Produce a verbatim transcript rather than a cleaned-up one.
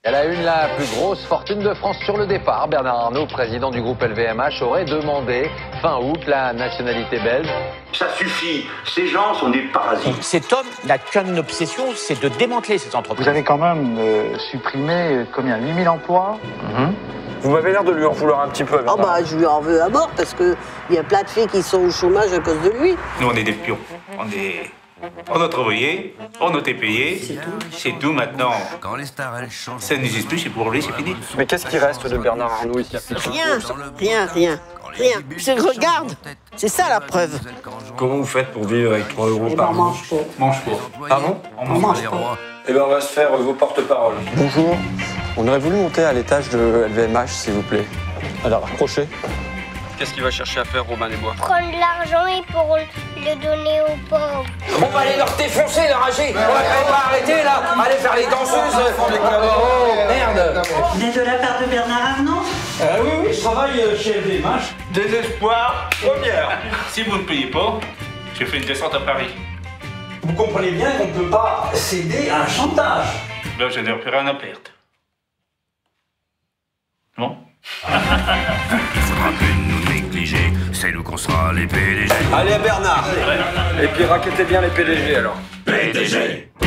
Elle a une la plus grosse fortune de France sur le départ. Bernard Arnault, président du groupe L V M H, aurait demandé fin août la nationalité belge. Ça suffit, ces gens sont des parasites. Cet homme n'a qu'une obsession, c'est de démanteler ces entreprises. Vous avez quand même euh, supprimé euh, combien huit mille emplois. Mmh. Vous m'avez l'air de lui en vouloir un petit peu. Ah oh bah je lui en veux à mort parce qu'il y a plein de filles qui sont au chômage à cause de lui. Nous on est des pions, on est... On a travaillé, on a été payé, c'est tout. C'est tout maintenant. Quand les stars elles chantent, ça n'existe plus, c'est pour lui, c'est fini. Mais qu'est-ce qui reste de Bernard Arnault ici? Rien, rien, rien, rien. Je regarde, c'est ça la preuve. Comment vous faites pour vivre avec trois euros par mois? On mange pas. Mange pas. Pardon? On mange pas. Eh bien on va se faire vos porte-paroles. Bonjour, on aurait voulu monter à l'étage de L V M H s'il vous plaît. Alors accrochez. Qu'est-ce qu'il va chercher à faire, Robin des Bois? Prendre l'argent et pour le donner aux pauvres. On va aller leur défoncer, leur âgé. On va quand même pas arrêter, là. Allez faire les danseuses. Oh, merde. Vous êtes de la part de Bernard Arnault? euh, Oui, oui, je travaille chez L V M H. Désespoir, première. Si vous ne payez pas, je fais une descente à Paris. Vous comprenez bien qu'on ne peut pas céder à un chantage. Là, je n'ai plus rien à perdre. Non? Il faudra plus nous négliger, c'est nous qu'on sera les P D G. Allez Bernard. Et puis raquettez bien les P D G alors. P D G.